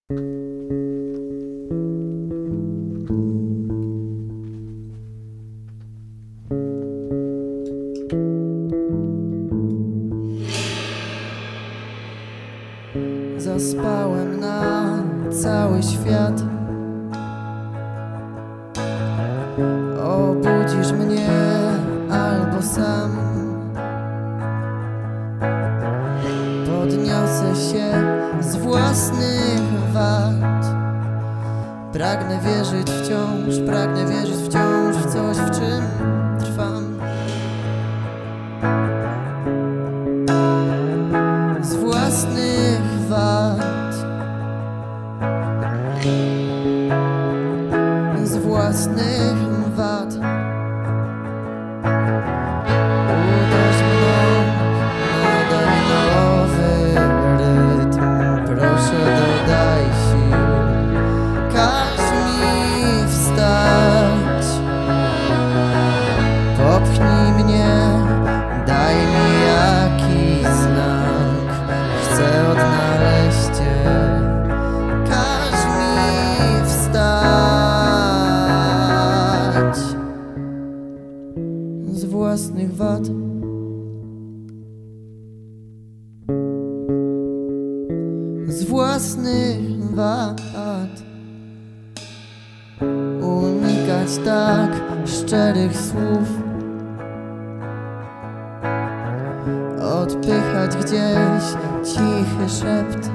Zaspałem na cały świat. Obudzisz mnie albo sam. Podniosę się z własnych wad. Pragnę wierzyć wciąż, pragnę wierzyć wciąż w coś, w czym trwam. Z własnych wad, z własnych wad. Uderz mną, nadaj nowy rytm. Proszę, dodaj sił, każ mi wstać. Popchnij mnie, daj mi jakiś znak. Chcę odnaleźć Cię, każ mi wstać. Z własnych wad, z własnych wad. Unikać tak szczerych słów, odpychać gdzieś cichy szept.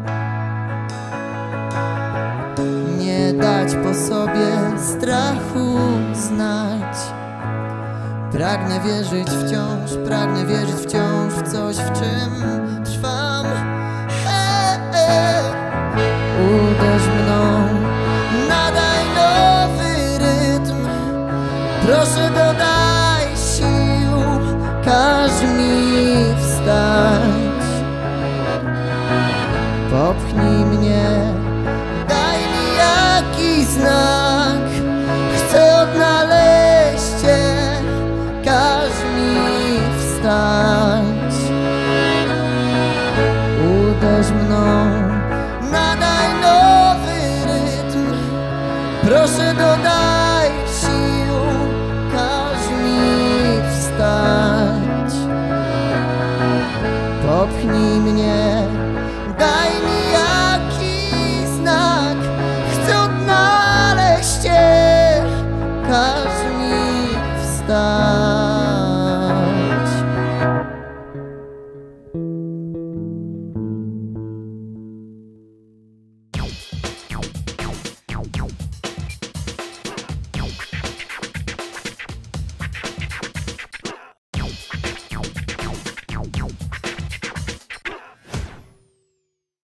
Nie dać po sobie strachu znać. Pragnę wierzyć wciąż, pragnę wierzyć wciąż w coś, w czym trwam. Uderz mną, nadaj nowy rytm. Proszę, dodaj sił, każ mi wstać. Popchnij mnie, daj mi jakiś znak. Chcę odnaleźć Cię, każ mi wstać. Uderz mną, nadaj nowy rytm. Proszę, dodaj sił, każ mi wstać. Popchnij mnie,